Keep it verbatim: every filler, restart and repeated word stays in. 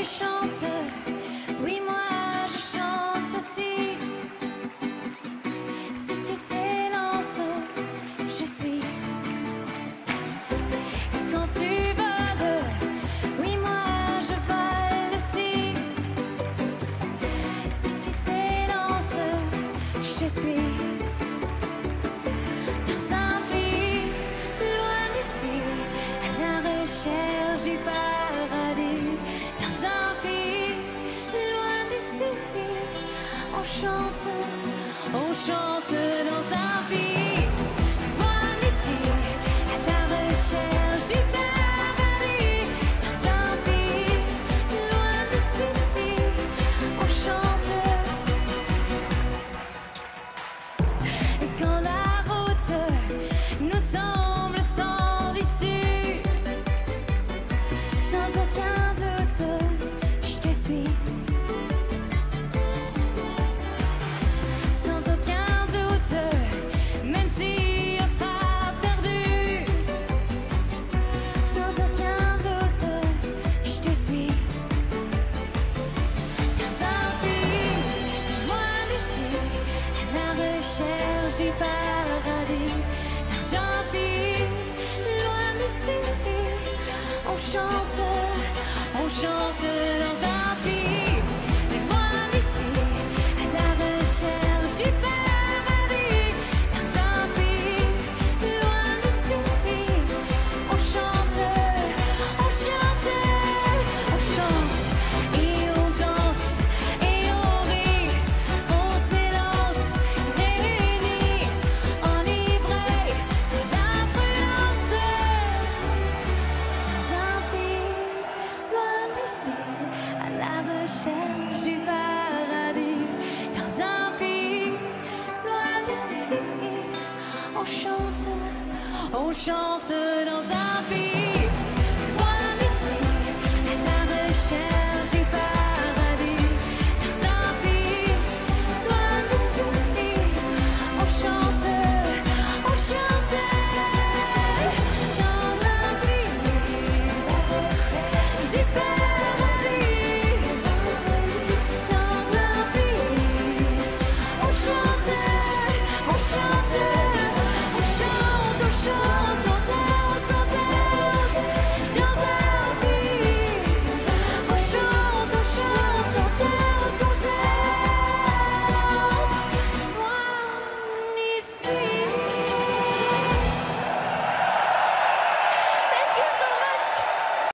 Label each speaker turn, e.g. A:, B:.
A: chante, oui moi je chante aussi. Si tu t'élances, je suis. Et quand tu voles, oui moi je vole aussi. Si tu t'élances, je te suis. Dans un pays loin d'ici, à la recherche du paradis. Dans un pays loin d'ici, on chante, on chante dans un pays loin d'ici, à la recherche du paradis. Dans un pays loin d'ici, on chante. Et quand la route nous semble sans issue, sans aucun doute, je te suis. Sans aucun doute, même si on sera perdu. Sans aucun doute, je te suis. Dans un pays loin d'ici, à la recherche du paradis. Dans un pays loin d'ici, on chante, on chante dans un pays loin d'ici, à la recherche du paradis. Dans un pays loin d'ici, on chante, on chante, on chante et on danse et on rit, on s'élance, réunis, enivrés de la prudence. Dans un pays loin d'ici, à la recherche du paradis. Dans un pays loin d'ici, on chante, on chante dans un pays.